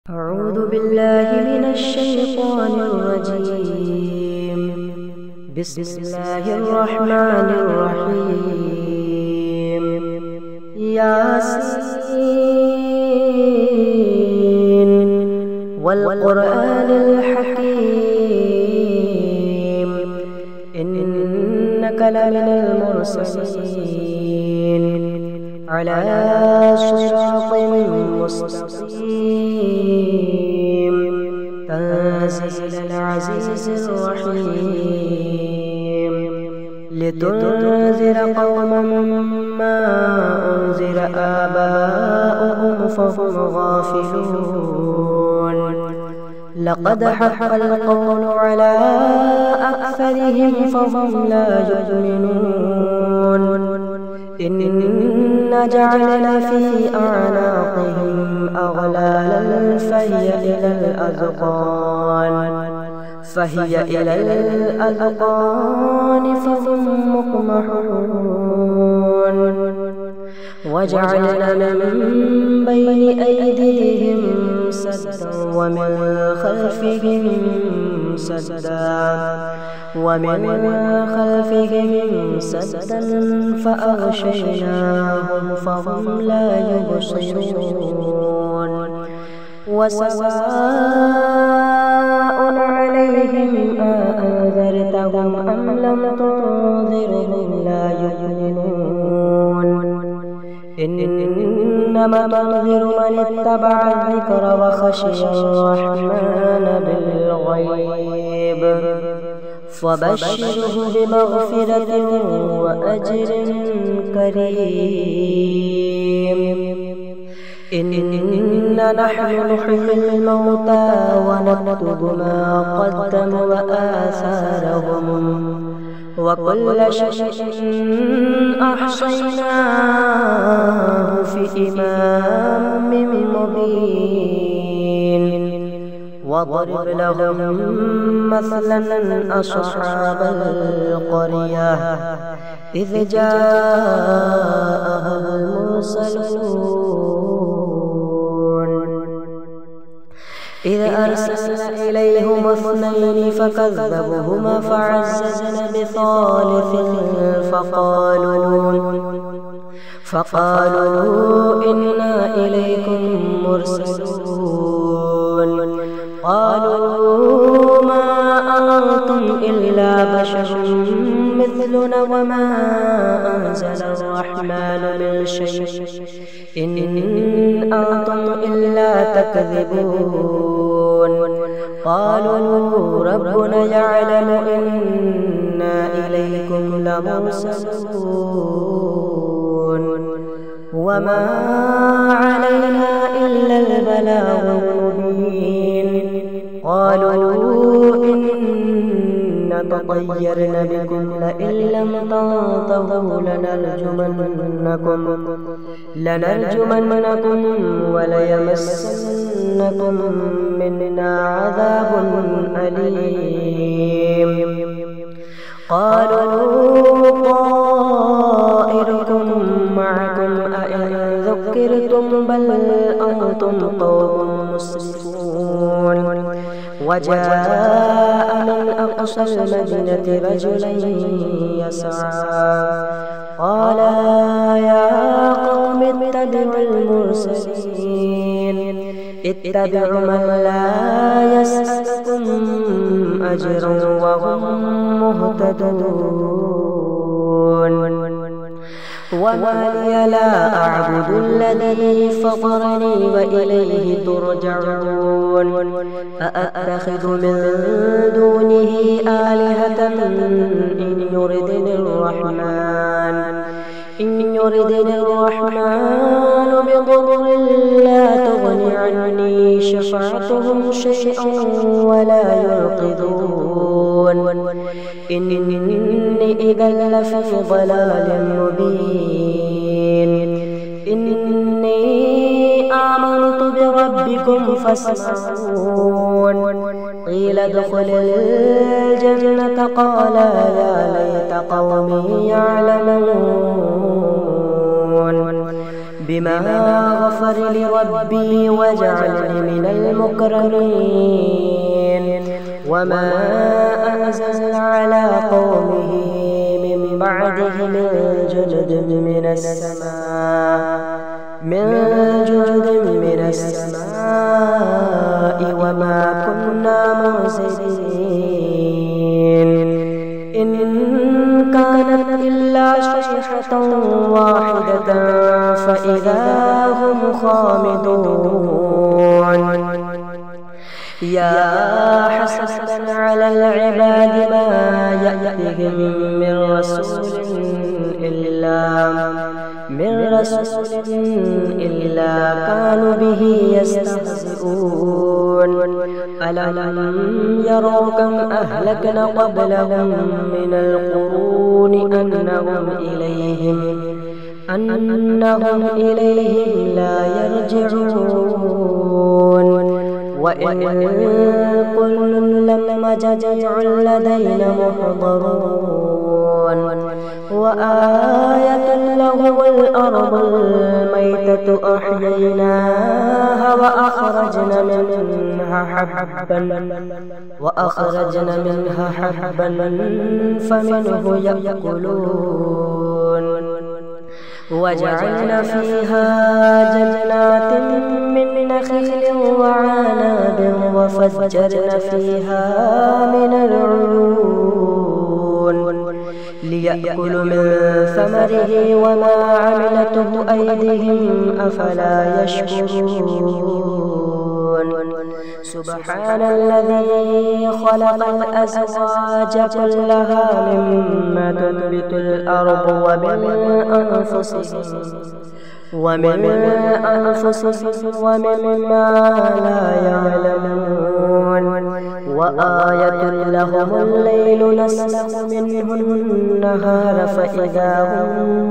أعوذ بالله من الشيطان الرجيم. بسم الله الرحمن الرحيم. ياسين والقرآن الحكيم إنك لمن المرسلين على صراط مستقيم تنزيل العزيز الرحيم لتنذر قوما ما أنذر آباؤهم فهم غافلون لقد حق القول على أكثرهم فهم لا يؤمنون إنا جعلنا في أعناقهم أغلالا فهي إلى الأذقان فهم مقمحون وجعلنا من بين أيديهم سدا ومن خلفهم سدا فأغشيناهم فهم لا يبصرون وسواء عليهم أأنذرتهم أم لم تنذرهم لا يؤمنون إنما تنذر من اتبع الذكر وخشي الرحمن بالغيب فبشره بمغفرة وأجر كريم. إنا نحن نحيي الموتى ونكتب ما قدموا وآثارهم وكل شيء أحصيناه في إمام مبين واضرب لهم مثلا أصحاب القرية إذ جاءها المرسلون إذ أرسلنا إليهم اثنين فكذبوهما فعززنا بثالث فقالوا إنا إليكم مرسلون قالوا ما أنتم إلا بشر مثلنا وما أنزل الرحمن من شيء إن أنتم إلا تكذبون قالوا ربنا يعلم إنا إليكم لمرسلون وما علينا إلا البلاغ المبين قالوا إنا تطيرنا بكم لئن لم تنتهوا لنرجمنكم وليمسنكم منا عذاب أليم قالوا طائركم معكم أئن ذكرتم بل أنتم قوم مسرفون وجاء من أقصى المدينة رجل يسعى قال يا قوم اتبعوا المرسلين اتبعوا من لا يسألكم أجرا وهم مهتدون وما لي لا أعبد الذي فطرني وإليه ترجعون أأتخذ من دونه آلهة إن يردني الرحمن بضر لا تغن عني شفاعتهم شيئا ولا ينقذون إني إذا لفي ضلال مبين إني آمنت بربكم فاسمعون قيل ادخل الجنة قال يا ليت قومي يعلمون بما غفر لي ربي وجعلني من المكرمين. وما أنزل على قومه من بعده من جند من السماء وما كنا منزلين. إن كانت إلا صيحة واحدة فإذا هم خامدون. يا حسرة على العباد ما يأتيهم من رسول إلا كانوا به يستهزئون. ألم يروا كم أهلكنا قبلهم من القرون أنهم إليهم لا يرجعون. وإن كل لما جميع لدينا محضرون. وآية لهم الأرض الميتة أحييناها وأخرجنا منها حبا فمنه يأكلون. وجعلنا فيها جنات من نخيل وعناب وفجرنا فيها من العيون ليأكلوا من ثمره وما عملته أيديهم أفلا يشكرون. سبحان الذي خلق الأزواج كلها مما تنبت الأرض ومن أنفسهم ومما لا يعلمون. وآية لهم الليل نسلخ منه النهار فإذا هم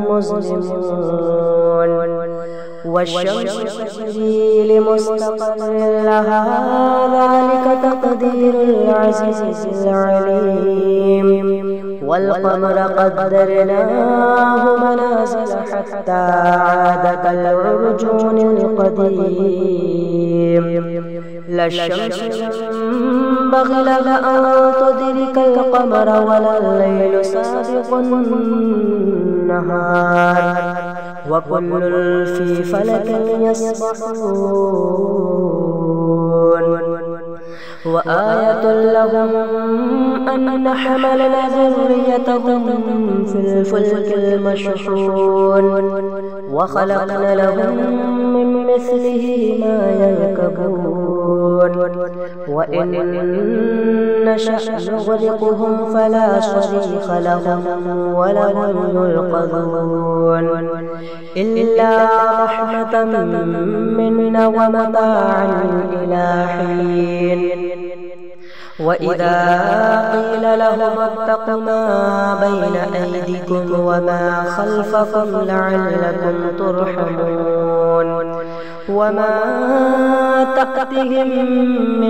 مظلمون. والشمس تجري لمستقر لها ذلك تقدير العزيز العليم. والقمر قدرناه منازل حتى عاد كالعرجون القديم. لا الشمس ينبغي لها أن تدرك القمر ولا الليل سابق النهار وكل في فلك يسبحون. وآية لهم أن حملنا ذريتهم في الفلك المشحون وخلقنا لهم من مثله ما يركبون. وإن نشأ نغرقهم فلا صريخ لهم ولا هم ينقذون إلا رحمة منا ومتاعا إلى حين. وإذا قيل لهم اتقوا ما بين أيديكم وما خلفكم لعلكم ترحمون. وما تأتهم من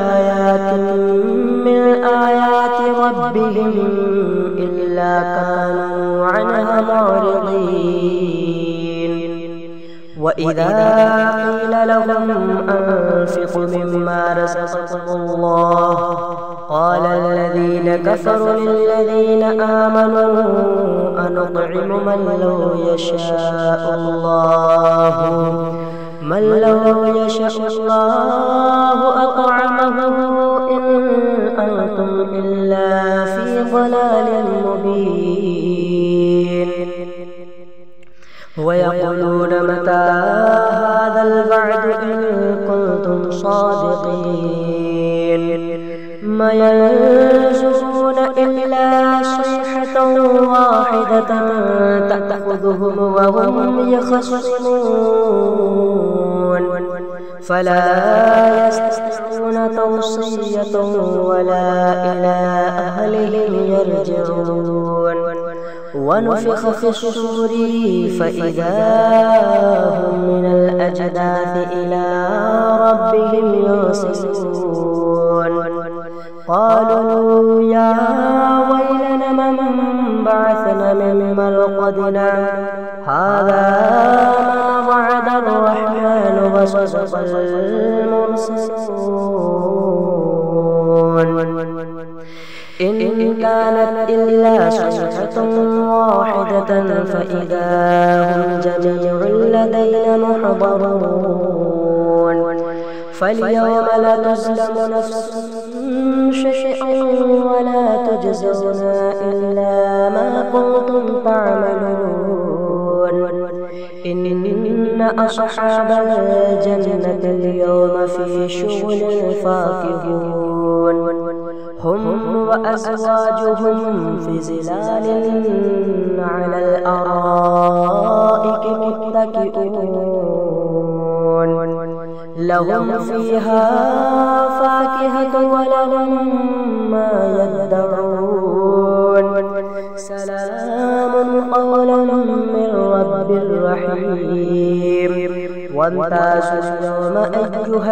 آيات ربهم إلا كانوا عنها معرضين. وإذا قيل لهم أنفقوا مما رزقكم الله قال الذين كفروا للذين آمنوا أنطعم من لو يشاء الله أطعمه إن أنتم إلا في ضلال مبين. ويقولون متى هذا الوعد إن كنتم صادقين. ما ينظرون إلا صيحة واحدة تأخذهم وهم يخصمون فلا يستطيعون توصية ولا إلى أهلهم يرجعون. ونفخ في الصور فإذا هم من الأجداث إلى ربهم ينسلون. قالوا يا ويلنا من بعثنا من مرقدنا هذا ما وعد الرحمن وصدق المرسلون إن كانت إلا صيحة واحدة فإذا هم جميع لدينا محضرون فاليوم لا تظلم نفس شيئا ولا تجزون إلا ما كنتم تعملون إن أصحاب الجنة اليوم في شغل فاكهون هم وأزواجهم في ظلال على الأرائك متكئون لهم فيها فاكهة ولهم ما يدعون سلام قولا من رب رحيم وامتازوا اليوم أيها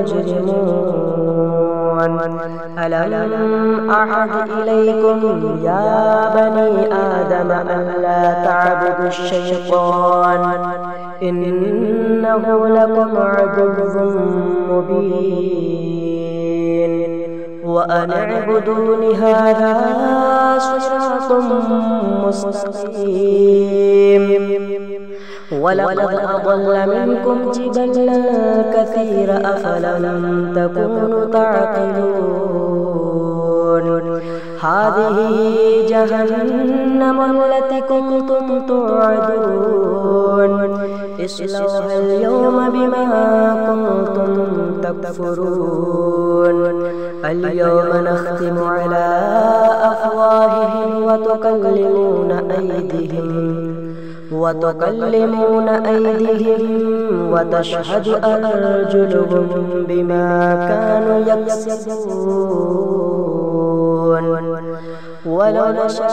المجرمون ألم أعهد إليكم يا بني آدم ألا تعبدوا الشيطان إنه لكم عدو مبين وأن اعبدوني هذا صراط مستقيم ولقد أضل منكم جبلا كثيرا أفلم تكونوا تعقلون هذه جهنم التي كنتم توعدون اصلوها اليوم بما كنتم تكفرون اليوم نختم على أفواههم وتكلمون أيديهم وتشهد أرجلهم بما كانوا يكسبون ولو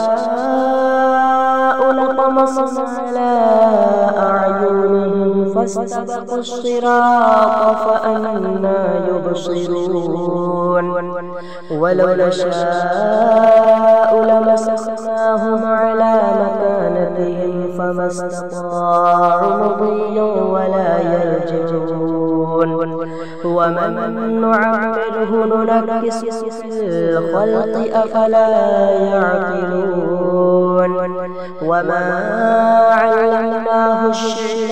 نشاء لطمسنا على أعينهم فاستبقوا الصراط فأنى يبصرون ولو نشاء لمسخناهم على مكانتهم فما استطاعوا مضيا ولا يرجعون ومن نعمره ننكسه في الخلق أفلا يعقلون وما علمناه الشعر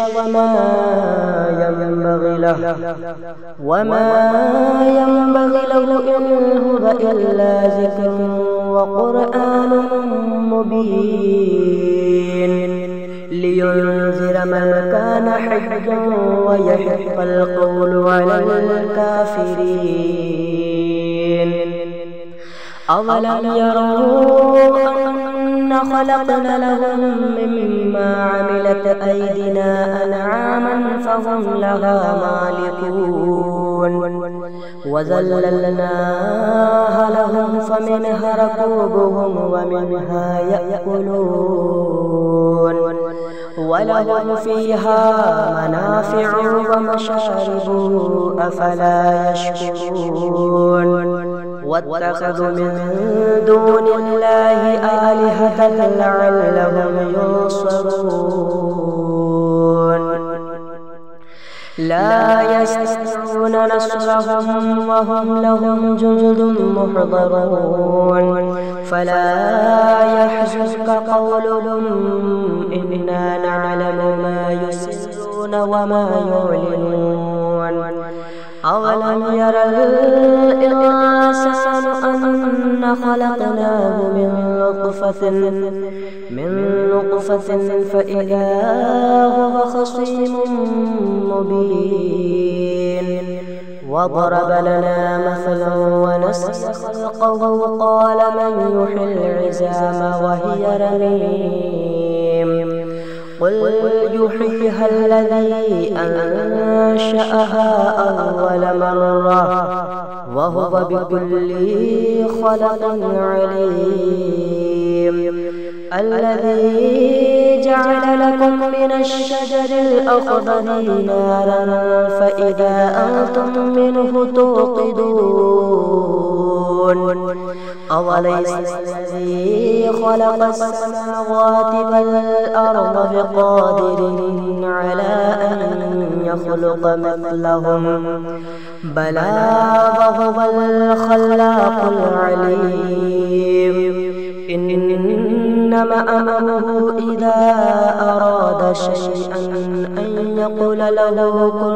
وما ينبغي له إن هو إلا ذكر وقرآن مبين لينذر من كان حيا ويحق القول على الكافرين أولم يروا أن خلقنا لهم مما عملت أيدينا أنعاما فهم لها مالكون وذللناها لهم فمنها ركوبهم ومنها يأكلون ولهم فيها منافع ومشارب أفلا يشكرون واتخذوا من دون الله آلهة لعلهم ينصرون لا يستطيعون نصرهم وهم لهم جند محضرون فلا يحزنك قولهم إنا نعلم ما يسرون وما يعلنون أولم يرى الإنسان أن خلقناه من نطفة فإذا هو خصيم مبين وضرب لنا مثلا ونسي خلقه قال من يحيي العظام وهي رميم قل يحييها الذي أنشأها أول مرة وهو بكل خلق عليم الذي جعل لكم من الشجر الأخضر نارا فإذا أنتم منه توقدون أوليس الذي خلق السماوات والأرض بقادر على أن يخلق مثلهم بلى وهو الخلاق العليم إنما أمره إذا أراد شيئا أن يقول له كن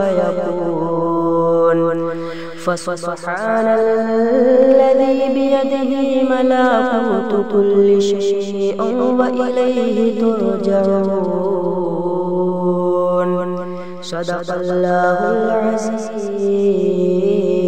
فيكون فسبحان الذي بيده ملكوت كل شيء وإليه ترجعون. صدق الله العظيم.